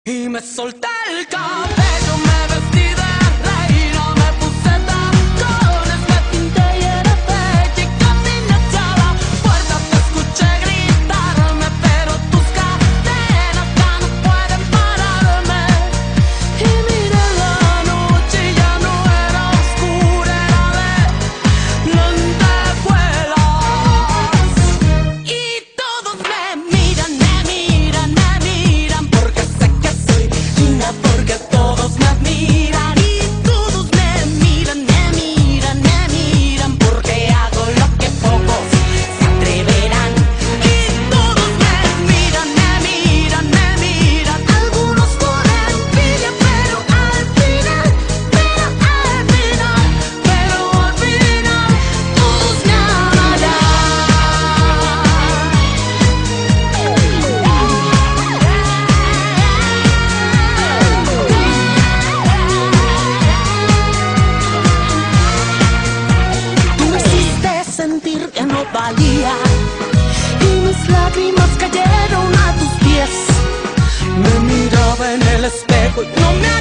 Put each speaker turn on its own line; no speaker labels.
Y me solté el cabello, me vestí de reina, me puse tacones, me pinté y era bella y caminé hacia la puerta. Te escuché gritarme, pero tus cadenas ya no pueden pararme. Y miré la noche y ya no era oscura, era de lentejuelas. Y todos me miran, porque sé que soy linda, porque todos me admiran. Y todos me miran, porque hago lo que pocos se atreverán. Y todos me miran, algunos por envidia, pero al final, todos me Tú me hiciste sentir que no valía y mis lágrimas cayeron a tus pies. Me miraba en el espejo y no me